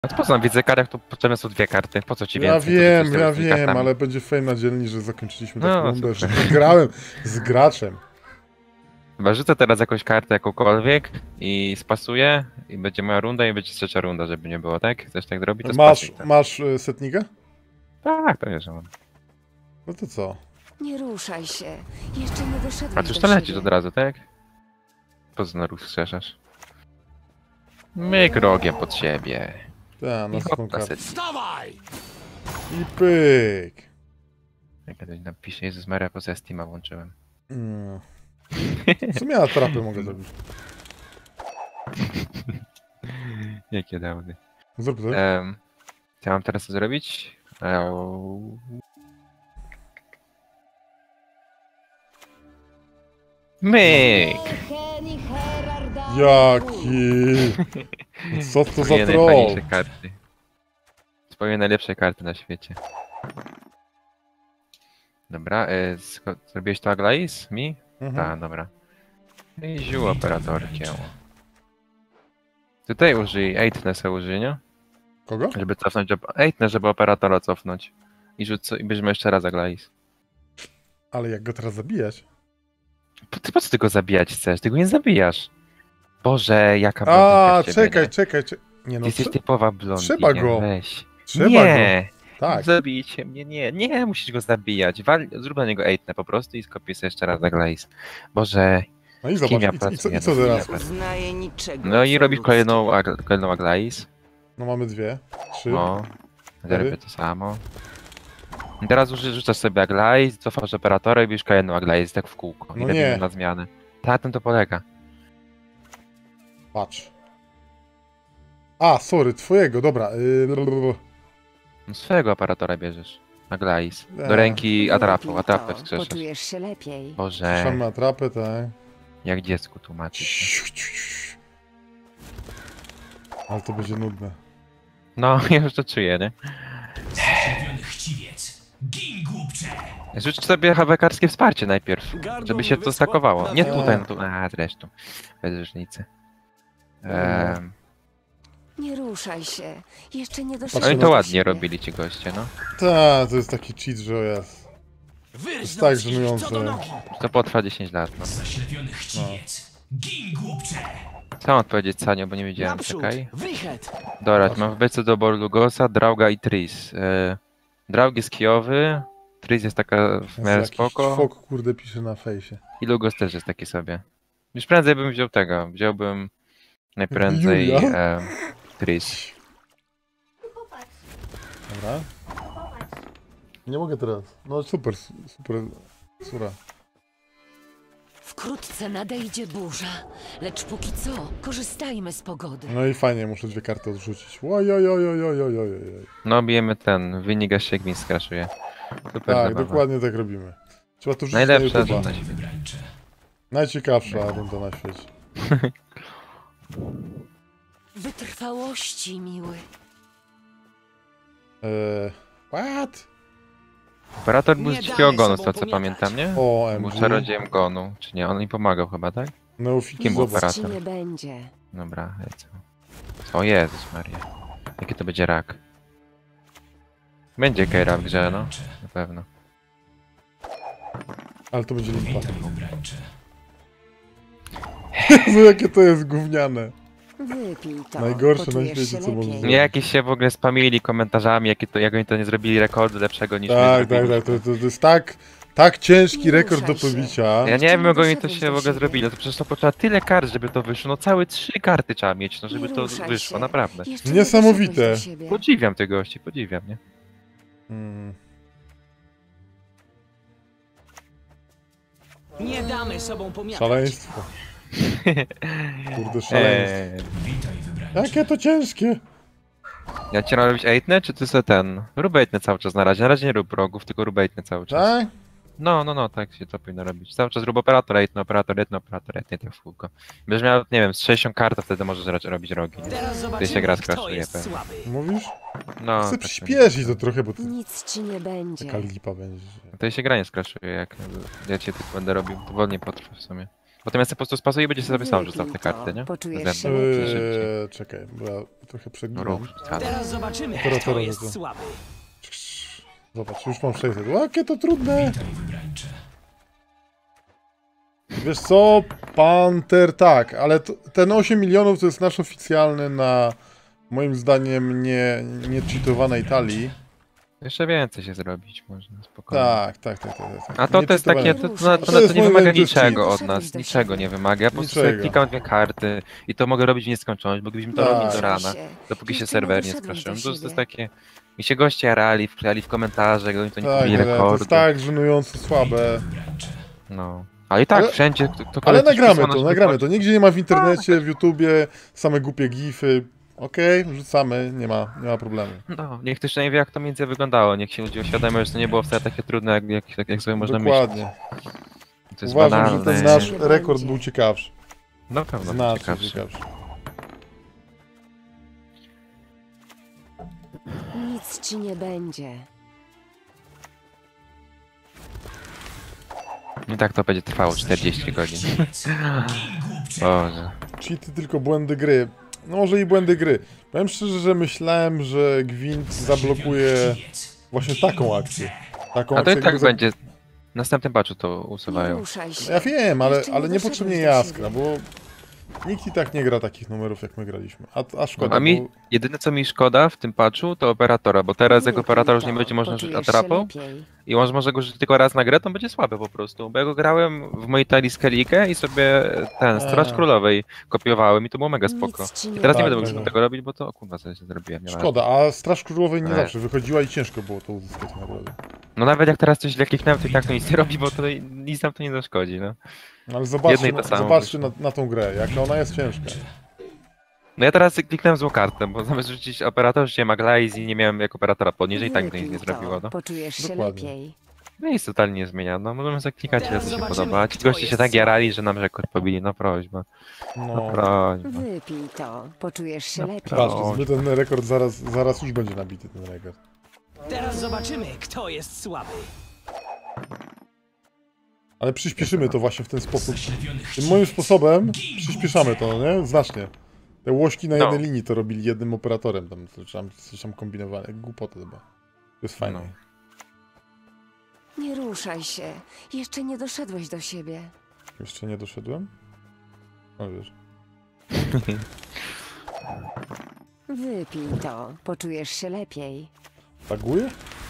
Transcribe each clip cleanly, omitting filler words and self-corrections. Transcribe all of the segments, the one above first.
A to po co na widzę kartach, to potrzebne są 2 karty. Po co ci Ja więcej? wiem, Co ja z tymi wiem, kartami? ale będzie fame na dzielni, że zakończyliśmy No, taką rundę, że super. grałem z graczem. Chyba rzucę teraz jakąś kartę jakąkolwiek i spasuję i będzie moja runda i będzie 3. runda, żeby nie było, tak? Chcesz tak zrobić, to spasuj to. Masz setnika? Tak, pewnie, że mam. No to co? Nie ruszaj się. Jeszcze nie doszedłem A cóż do to lecisz siebie. od razu, tak? Po co na ruch strzeszasz? Myk rogiem pod siebie. Tak, I na hop, tą kartę. Wstawaj! I pyk. Jak ktoś napisze, Jezus Maria, po co ja Steama włączyłem? Mm. W sumie ja trapy mogę zrobić. Jakie dałdy. Zrób to. Co ja mam teraz co zrobić? Myk! Jaki? Co to za Swoje troll? najfajniejsze karty. Swoje najlepsze karty na świecie. Dobra, zrobiłeś to Aglais? Mi? Tak, dobra. I ziół operatorkiem. Tutaj użyj, Eightnessa użyj, nie? Kogo? Żeby cofnąć, Eightness, żeby operatora cofnąć. I rzuć, i bierzemy jeszcze raz Aglais. Ale jak go teraz zabijać? Po co ty go zabijać chcesz? Ty go nie zabijasz. Boże, jaka A, blondynka w ciebie, czekaj, nie? czekaj, czekaj. Nie Ty no, jesteś typowa blondynka. trzeba go. Weź. trzeba Nie! go. Tak. Zabijcie mnie, nie, musisz go zabijać. Zrób na niego Eightness po prostu i skopiuj sobie jeszcze raz Aglais. Boże, No i kim zobacz, ja i co pracuję? teraz? Poznaję niczego. No i co robisz ludzkie. kolejną Aglais. No mamy 2, 3. No, zrobię to samo. I teraz rzucasz sobie Aglais, cofasz operatora i bierzesz kolejną Aglais, tak w kółko. No I nie. robimy na zmianę. Na tym to polega. Patrz. A, sorry, twojego, dobra. No, swojego operatora bierzesz. Aglais. Tak. Do ręki atrapą, Lepiej atrapę to, wskrzeszasz. Poczujesz się lepiej. Boże, Mamy atrapę, tak. jak dziecku tłumaczyć. Ale to będzie nudne. No, ja już to czuję, nie? Zaślepiony chciwiec! Gin, głupcze! Rzuć sobie hawekarskie wsparcie najpierw, Gardło żeby się mi to wyschło stakowało. na Nie wiele. tutaj, no tu, zresztą. Bez różnicy. Nie ruszaj się. Jeszcze nie Oni doszedłem to do ładnie siebie. robili ci goście, no. Tak, to jest taki cheat, że o jest. Wyrżnąć tak ich żenujące. co do nogi! To potrwa 10 lat, no. Zaślepiony chciwiec! Gin, głupcze! Co mam odpowiedzieć, Sanio, bo nie wiedziałem, Naprzód! czekaj. Wrychet! Dobra, mam w bece do Borlugosa, Drauga i Tris. Draug jest kijowy, Tris jest taka w miarę Jakiś spoko Fok, kurde, pisze na fejsie. i Lugos też jest taki sobie. Już prędzej bym wziął tego, wziąłbym najprędzej Julia? Tris. Dobra. Nie mogę teraz. No super, super, sura. Wkrótce nadejdzie burza, lecz póki co korzystajmy z pogody. No i fajnie, muszę 2 karty odrzucić. Ojojojojojojojoj. No bijemy ten, wynigasz się jak mi skraszuje. Super Tak, zabawa. dokładnie tak robimy. Trzeba to rzucić Najlepsza na YouTube'a. runda świata. Wybrańcze! Najciekawsza runda na świecie. Wytrwałości, miły. What? Operator był z Nie dzikiego damy gonu, z sobą tego co pomiatać. pamiętam, nie? O, Był MG. czarodziejem gonu, czy nie? On mi pomagał chyba, tak? Neofiki, Kim był zobacz. Nic ci operator? nie będzie. Dobra, lecę. O Jezus Maria. Jaki to będzie rak? Będzie Keira w grze, no. Na pewno. Ale to będzie limpa. Witaj, wybrańcze! Jezu, jakie to jest gówniane. Wypij to. Najgorsze na Poczujesz świecie, się co można lepiej. zrobić. Nie, jakieś się w ogóle spamili komentarzami, jak oni to nie zrobili rekordu lepszego niż my Tak, tak, zrobiliśmy. tak. To jest tak ciężki Nie rekord do ruszaj się. pobicia. Ja nie Jeszcze wiem, nie jak oni to doszedłeś się do w ogóle siebie. zrobili. No to przecież to potrzeba tyle kart, żeby to wyszło. No całe 3 karty trzeba mieć, no żeby Nie to ruszaj wyszło, się. naprawdę. Jeszcze nie Niesamowite. doszedłeś do siebie. Podziwiam tych gości, podziwiam, nie? Mm. Nie damy sobą pomiatać. Szaleństwo. Kurde, szaleństwo. Witaj, wybrańcze! Jakie to ciężkie. Ja ci mam robić Eightne, czy ty sobie ten? Rób Eightne cały czas na razie. Na razie nie rób rogów, tylko rób Eightne cały czas. Tak? No, tak się to powinno robić. Cały czas rób operator Eightne, operator Eightne, operator Eightne, tak w kółko. Będziesz miał, nie wiem, z 60 kart, to wtedy możesz robić rogi. Nie? Teraz się zobaczymy, gra kto skraszuje jest pewnie. słaby. Mówisz? No, Chcę tak przyspieszyć to trochę, bo to Nic ci nie będzie. taka lipa będzie. To się gra nie skraszuje, jak ja cię tylko będę robił. To wolniej potrwa w sumie. Potem ja sobie po prostu spasuję i będzie sobie sam rzucał te karty, nie? Poczujesz się Zewnątrz. lepiej. Czekaj, bo ja trochę No przeginam. rób, ale... Teraz zobaczymy, Teraz kto to jest robię. słaby. Zobacz, już mam 600. Jakie to trudne! Witaj, wybrańcze. Wiesz co, Panter, tak, ale ten 8 milionów to jest nasz oficjalny na, moim zdaniem, nie cheatowanej talii. Jeszcze więcej się zrobić można, spokojnie. Tak. A to Nie to jest takie, cheatowane. to jest nie moim wymaga zdaniem to jest niczego cheat. od nas, Doszedłeś do niczego siebie. nie wymaga. Ja po prostu sobie Niczego. klikam 2 karty i to mogę robić w nieskończoność, moglibyśmy to Tak. robić do rana, dopóki się serwer nie skraszył. To jest takie... Mi się goście jarali, wklejali w komentarze, oni to nie Tak, pobili to rekordu. jest tak żenująco słabe. No. Ale i tak, Ale- wszędzie, Ale ktokolwiek coś nagramy wysłano, to, żeby nagramy wchodzić. to. Nigdzie nie ma w internecie, w YouTubie, same głupie gify. Okej, wrzucamy, nie ma problemu. No, niech też nie wie, jak to między innymi wyglądało, niech się ludzie uświadomią, że to nie było wcale takie trudne, jak sobie można Dokładnie. myśleć. To jest Uważam, że banalne. ten nasz Nie rekord będzie. był ciekawszy. Na pewno Znacznie ciekawsze. ciekawszy. Nic ci nie będzie. I tak to będzie trwało 40 godzin. Boże. Cheaty tylko błędy gry. No może i błędy gry. Powiem szczerze, że myślałem, że Gwint zablokuje właśnie taką akcję. Taką A to i akcję, tak jakby będzie. W następnym patchu to Nie usuwają. ruszaj się. Ja wiem, Jeszcze ale nie niepotrzebnie doszedłeś do jaskra, siebie. bo nikt i tak nie gra takich numerów, jak my graliśmy. A szkoda, A mi bo... jedyne co mi szkoda w tym patchu to operatora, bo teraz jak Wypij operator już to, nie będzie można użyć poczujesz się atrapą lepiej. i on może go użyć tylko raz na grę, to będzie słaby po prostu. Bo ja go grałem w mojej talii Skellige i sobie ten Straż Królowej kopiowałem i to było mega spoko. Nic ci nie I teraz nie Tak, będę tak. mógł tego robić, bo to o kurwa coś zrobiłem. nieważne. Szkoda, a Straż Królowej nie Nie. zawsze wychodziła i ciężko było to uzyskać naprawdę. No nawet jak teraz coś źle kliknąłem, to i tak to nic nie robi, bo to nic nam to nie zaszkodzi, no. No, ale zobaczcie, Jedno i to samo zobaczcie wyszło. na tą grę, jak ona jest ciężka. No ja teraz kliknąłem złą kartę, bo zamiast rzucić operator, rzuciłem Aglaze i nie miałem jak operatora podnieść i tak to nic nie Wypij zrobiło, to, no. Poczujesz się Dokładnie. lepiej. No i nic totalnie nie zmienia, no możemy zaklikać, ile Teraz co się zobaczymy, podoba. Ci kto goście się jest tak słaby. jarali, że nam rekord pobili, no prośba, no No, prośba. Wypij to. Poczujesz się No lepiej. proszę. patrzcie, ten rekord zaraz już będzie nabity, ten rekord. Teraz zobaczymy, kto jest słaby. Ale przyspieszymy to właśnie w ten sposób. Zaślepionych Tym moim chciwiec. sposobem przyspieszamy to, nie? Znacznie. Te łośki na No. jednej linii to robili jednym operatorem, tam coś tam kombinowane, jak głupoty chyba. To jest fajne. No. Nie ruszaj się. Jeszcze nie doszedłeś do siebie. Jeszcze nie doszedłem? No wiesz. Wypij to. Poczujesz się lepiej. Laguje?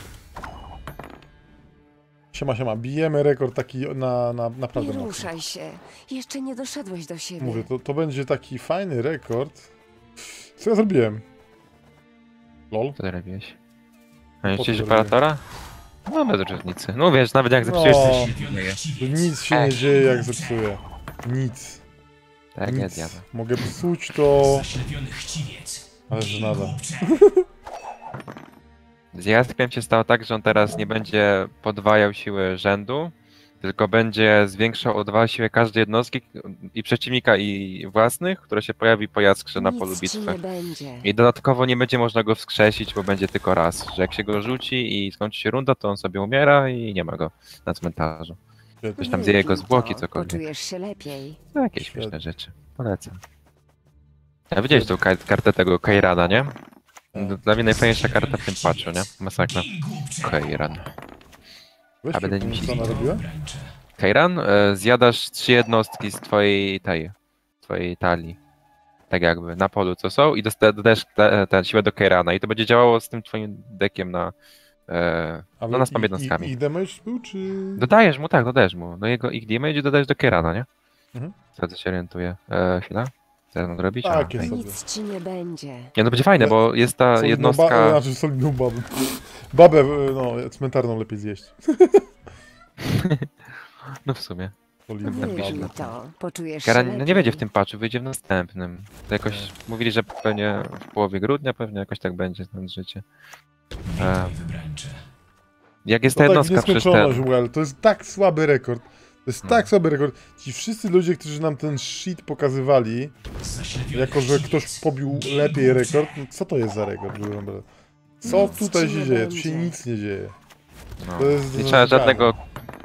Siema, bijemy rekord taki na naprawdę Nie mocno. ruszaj się. Jeszcze nie doszedłeś do siebie. Mówię, to będzie taki fajny rekord. Co ja zrobiłem? LOL? Co ty robiłeś? A nie Co chciałeś ty operatora? No bez różnicy. No wiesz, nawet jak zepsujesz No. coś... Zaślepionych chciwiec. Nic się nie dzieje jak zepsuję. Nic. Tak, ja Nic. zjadę. Mogę psuć to... Zaślepiony chciwiec. Ale że nada. Głupcze. Z Jaskrem się stało tak, że on teraz nie będzie podwajał siły rzędu, tylko będzie zwiększał o 2 siłę każdej jednostki i przeciwnika i własnych, które się pojawi po Jaskrze na polu Nic ci bitwy. nie będzie. I dodatkowo nie będzie można go wskrzesić, bo będzie tylko raz, że jak się go rzuci i skończy się runda, to on sobie umiera i nie ma go na cmentarzu. Coś tam zje jego Wypij zwłoki, to. cokolwiek. Poczujesz się lepiej. No, jakieś śmieszne rzeczy. Polecam. Ja widziałeś tą kartę tego Kairana, nie? Dla mnie najfajniejsza karta w tym patchu, nie? Masakra. Gin głupcze. Kairan. Weź A będę się, nim co ona robiła? Wybrańcze. Kairan, zjadasz 3 jednostki z twojej talii. Tak jakby, na polu co są i dodajesz tę siłę do Kairana i to będzie działało z tym twoim dekiem na... no nad jednostkami. I damage był, czy... Dodajesz mu. No ich damage dodajesz do Kairana, nie? Mhm. Co się orientuje? Chwila. Co ja mam zrobić? Tak, A, jest hej. sobie. Nic ci nie będzie. Nie, no będzie fajne, bo jest ta Solidną jednostka... Znaczy solidną babę. Babę, no, cmentarną lepiej zjeść. No w sumie. Solidną Napiszę Wypij na to. Poczujesz się Kairan lepiej. no nie będzie w tym patchu, wyjdzie w następnym. To jakoś mówili, że pewnie w połowie grudnia, pewnie jakoś tak będzie znać życie. Witaj, wybrańcze. Jak jest To ta tak w jednostka przecież nieskończoność, ten... Well. To jest tak słaby rekord. To jest No. tak słaby rekord. Ci wszyscy ludzie, którzy nam ten shit pokazywali, Zaślepiony jako że chciwiec. ktoś pobił Gin lepiej głupcze. rekord, no co to jest za rekord? Co Nic tutaj ci się nie dzieje? Tu będzie. się nic nie dzieje. No. To jest Nie trzeba zazwyczaj. żadnego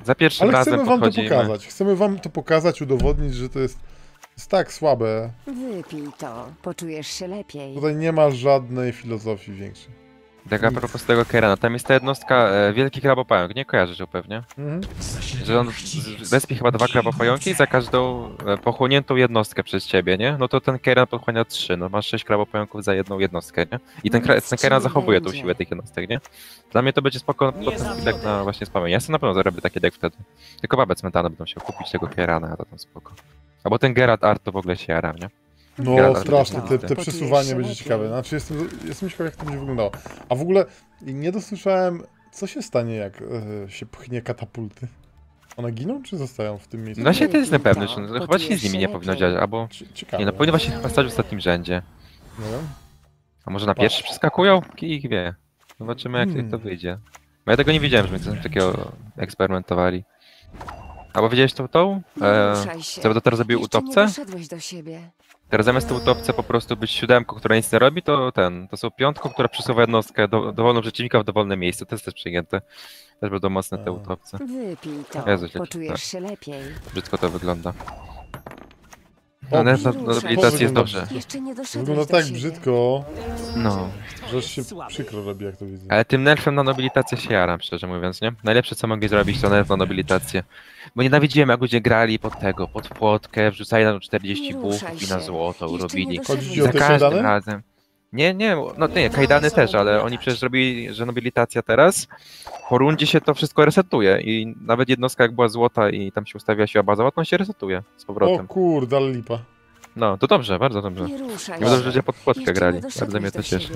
Za pierwszym Ale razem chcemy wam to podchodzimy. pokazać. Chcemy wam to pokazać, udowodnić, że to jest tak słabe. Wypij to, poczujesz się lepiej. Tutaj nie ma żadnej filozofii większej. Tak a Nic. propos tego Kerana, tam jest ta jednostka wielki krabopająk, nie kojarzysz ją pewnie? Mhm. Że on respi chyba 2 krabopająki za każdą pochłoniętą jednostkę przez ciebie, nie? No to ten Keran pochłania 3, no masz 6 krabopająków za jedną jednostkę, nie? I ten Keran zachowuje tą siłę tych jednostek, nie? Dla mnie to będzie spoko deck na właśnie spamienie. Ja sobie na pewno zarobię taki deck wtedy. Tylko babę cmentarne będą się kupić tego Kerana, a to tam spoko. Albo ten Geralt Art to w ogóle się jaram, nie? No Geralt strasznie, Artysta. te Poczujesz przesuwanie się będzie lepiej. ciekawe. Znaczy jestem ciekaw, jak to będzie wyglądało. A w ogóle nie dosłyszałem, co się stanie, jak się pchnie katapulty. One giną, czy zostają w tym miejscu? No właśnie to jest Wypij niepewny, to, czy chyba poczujesz się z nimi się nie powinno lepiej. dziać, albo... Ciekawe. Nie no, powinno właśnie chyba stać w ostatnim rzędzie. Nie wiem. A może na pierwszy przeskakują? Ich wie. Zobaczymy jak to wyjdzie. Bo ja tego nie widziałem, żeby coś takiego eksperymentowali. Albo widziałeś tą? Nie ruszaj się. Co by to teraz zrobił Jeszcze utopce? nie doszedłeś do siebie. Teraz zamiast tej utopce po prostu być 7, która nic nie robi, to to są 5, która przesuwa jednostkę dowolną przeciwnika w dowolne miejsce. To jest też przyjęte. Też będą mocne te utopce. Wypij to, Jezu, źle poczujesz czytałem. się lepiej. Brzydko to wygląda. O, No, Nie na ruszaj rehabilitacji jest się. dobrze. Jeszcze nie doszedłeś Wygląda do tak siebie. brzydko, No. że aż się przykro robi, jak to widzę. Ale tym nerfem na nobilitację się jaram, szczerze mówiąc, nie? Najlepsze co mogli zrobić to nerf na nobilitację. Bo nienawidziłem jak ludzie grali pod tego, pod płotkę, wrzucali na 40 Nie buchów ruszaj i na się. złoto Jeszcze robili. nie doszedłeś Chodzi ci o Za te każdym kajdany? razem. Nie, kajdany też, ale oni przecież robili, że nobilitacja teraz, po rundzie się to wszystko resetuje i nawet jednostka jak była złota i tam się ustawia siła bazowa, to on się resetuje z O powrotem. kurde, ale lipa. No, to dobrze, bardzo dobrze. Nie ruszaj Nie będą, się. że ludzie pod płotkę Jeszcze grali, nie bardzo doszedłeś mnie to do cieszy. siebie.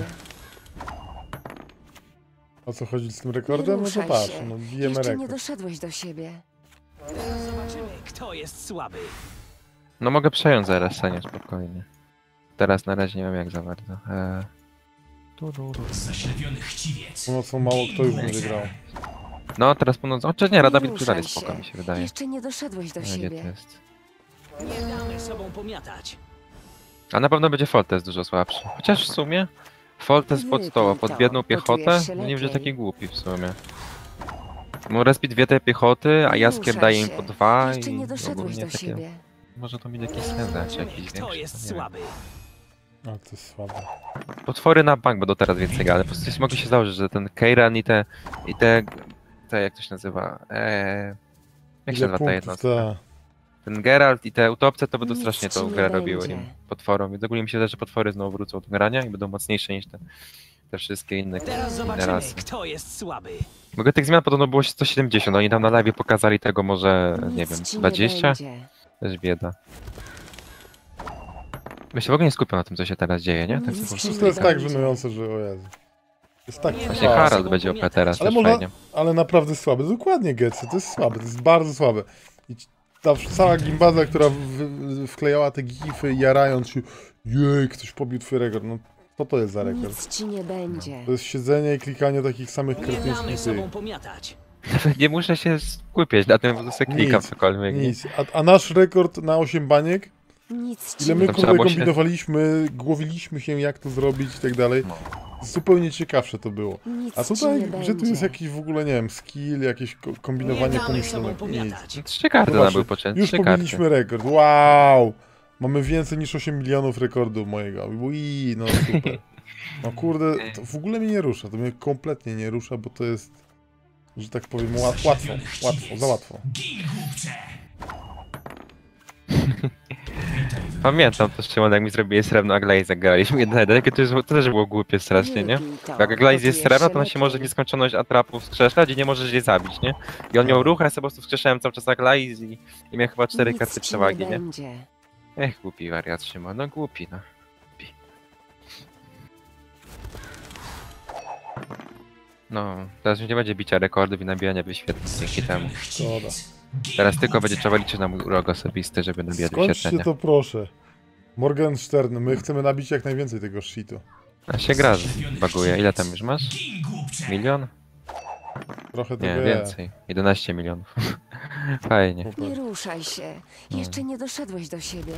O co chodzi z tym rekordem? No to ruszaj patrz, się. no bijemy Jeszcze nie rekord. doszedłeś do siebie. Zobaczymy, kto jest słaby. No mogę przejąć zaraz, Sanie, spokojnie. Teraz na razie nie wiem jak za bardzo. Zaślepiony chciwiec. Północą mało kto już będzie grał. No, teraz północ... O, czy nie, Rada Nie dalej ruszaj spoko, się. mi się wydaje. Jeszcze nie doszedłeś do No, gdzie to siebie. jest? Nie damy sobą pomiatać. A na pewno będzie Foltest dużo słabszy. Chociaż w sumie Foltest pod Wypij stoła, to, pod biedną piechotę, poczujesz się no nie będzie lepiej. taki głupi w sumie. Mu respi 2 te piechoty, a Nie Jaskier ruszaj daje im się. po 2 Jeszcze i nie doszedłeś ogólnie do takie... siebie. Może to mieć jakiś sens dać, jakiś Kto większy. jest nie wiem. słaby. A to jest słabe. Potwory na bank będą teraz więcej grane, po prostu mogę się założyć, że ten Keiran i te jak to się nazywa? Jak się Ile nazywa ta punktów, jednostka? ta. Ten Geralt i te utopce to będą Nic strasznie ci tą nie grę robiły będzie. im potworom, więc ogólnie mi się wydaje, że potwory znowu wrócą do grania i będą mocniejsze niż te wszystkie inne Teraz inne zobaczymy, rasy. kto jest słaby. W ogóle tych zmian podobno było 170, oni tam na live pokazali tego może, nie Nic wiem, ci 20? będzie. Też bieda. My się w ogóle nie skupiam na tym, co się teraz dzieje, nie? Tak Nic sobie- ci To jest tak będzie. żenujące, że o Jezu. Jest tak Właśnie fajne. Harald będzie OP teraz, Ale też można- fajnie. Ale naprawdę słabe. Dokładnie, Getsu, to jest słabe, to jest bardzo słabe. I ta cała gimbaza, która wklejała te gify, jarając się, jej, ktoś pobił twój rekord. No, co to jest za rekord? Nic ci nie będzie. To jest siedzenie i klikanie takich samych Nie damy kretyńskich sobą tych. pomiatać. Nie muszę się skupiać na tym, bo sobie klikam Nic, cokolwiek. nie? Nic. A nasz rekord na 8 baniek? Nic ci Ile my nie Tam kurde trzeba było się- kombinowaliśmy, głowiliśmy się jak to zrobić i tak dalej. No. Zupełnie ciekawsze to było. Nic A ci tutaj, nie gdzie tu jest będzie. jakiś w ogóle, nie wiem, skill, jakieś Nie kombinowanie damy sobą pomyślonek, nic. pomiatać. 3 karty nam Zobaczcie, były potrzebne, Już 3 karty. pobiliśmy rekord, wow! Mamy więcej niż 8 milionów rekordów mojego. Ui, no super. No kurde, to w ogóle mnie nie rusza, to mnie kompletnie nie rusza, bo to jest, że tak powiem, łatwo, za łatwo. Gin głupcze. Pamiętam też, Szymon, jak mi zrobiłeś srebrno Aglaze, jak graliśmy jeden, jakie to też było głupie strasznie, nie? Wypij to, Jak Aglaze jest poczujesz srebrna, to ona się lepiej. może w nieskończoność atrapów skrzeszać i nie możesz jej zabić, nie? I on miał ruch, a ja sobie po prostu wskrzeszałem cały czas Aglaze i miał chyba 4 Nic karty ci przewagi, nie? będzie. Ech, głupi wariat Szymon, no głupi, no. Głupi. No, teraz już nie będzie bicia rekordów i nabijania wyświetleń dzięki temu. Zaślepiony chciwiec. Teraz tylko będzie trzeba liczyć na mój urok osobisty, żeby nabijać Skończcie wyświetlenia. to proszę. Morgenstern, my chcemy nabić jak najwięcej tego shitu. A się gra baguje. Ile tam już masz? Gin głupcze. Milion? Trochę Nie, tego więcej. 11 milionów. Fajnie. Nie ruszaj się. Jeszcze nie doszedłeś do siebie.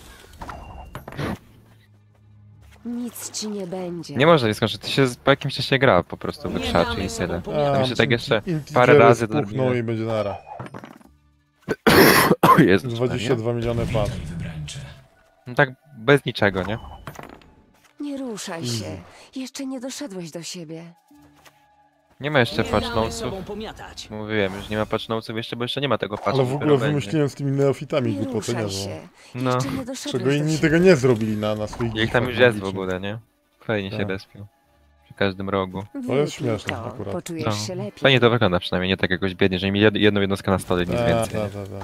Nic ci nie będzie. Nie można nie skończyć, to się po jakimś czasie gra po prostu Nie wykrzaczy damy i sobą tyle. pomiatać. Myślę, tak jeszcze integery parę razy spuchną dorobimy. i będzie nara. O Jezu, 22 miliony pat. no tak bez niczego, nie? Nie ruszaj się. Jeszcze nie doszedłeś do siebie. Nie ma jeszcze Nie damy patchnotesów. sobą pomiatać. Mówiłem, już nie ma patchnotesów jeszcze, bo jeszcze nie ma tego patchu. Ale w ogóle dopiero będzie. wymyśliłem z tymi neofitami Nie głupotę, nie? ruszaj się. No. Jeszcze nie doszedłeś Czego do inni siebie. tego nie zrobili na swoich Jak tam już gifach jest w magicznych. ogóle, nie? Fajnie się Tak. respią. Przy każdym rogu. To jest Wypij śmieszne to, akurat. Poczujesz No. się lepiej. Fajnie to wygląda przynajmniej, nie tak jakoś biednie, że mieli jedną jednostkę na stole, nic więcej.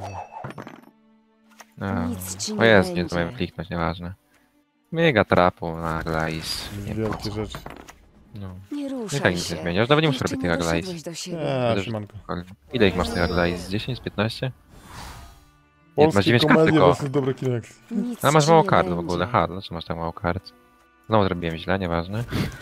A. Nic ci O nie jest, nie będzie. zdążyłem kliknąć, nieważne. Mega trapu na Glais. Nie po Wielkie co. rzeczy. No. Nie Nie ruszaj tak nic się. nie zmienia, już nawet nie muszę Jeszcze robić tych Glais. doszedłeś do siebie. Będę- Siemanko. Ile ich masz tych Glais? 10, 15? Nie, masz Polskie 9 kart komedie tylko. versus dobre kino akcji. Nic A masz ci mało nie kart w będzie. ogóle. Dlaczego masz tak mało kart? Znowu zrobiłem źle, nieważne.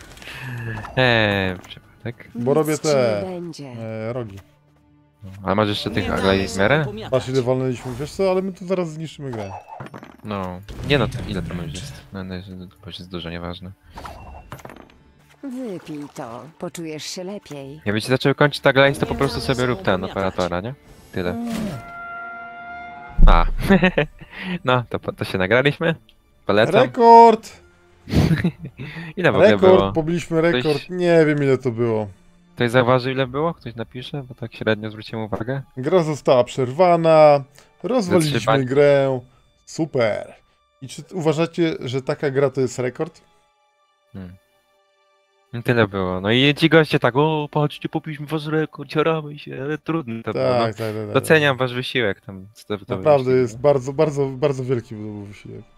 Przypadek. Bo robię Nic ci te- nie będzie. Rogi. Ale masz jeszcze Nie tych damy Glais w sobą miarę? pomiatać. Patrz ile walnęliśmy, wiesz co, ale my tu zaraz zniszczymy grę. No. Nie no, to ile tam już jest? No, to już jest dużo, nieważne. Wypij to. Poczujesz się lepiej. Jakby ci zaczęły kończyć ta Glais, to po Nie prostu damy sobie rób sobą ten pomiatać. operatora, nie? Tyle. A. No, to się nagraliśmy. Polecam. Rekord! Ile w ogóle Rekord, było? pobiliśmy rekord. Ktoś- Nie wiem ile to było. Ktoś zauważył ile było? Ktoś napisze? Bo tak średnio zwróciłem uwagę. Gra została przerwana, rozwaliliśmy Zatrzymali. grę. Super. I czy uważacie, że taka gra to jest rekord? Tyle było. No i ci goście tak, o patrzcie, popiliśmy wasz rekord, ciaramy się, ale trudno to było. No. Tak. Doceniam wasz wysiłek tam. Co to Naprawdę wymyślili. jest bardzo, bardzo, bardzo wielki był wysiłek.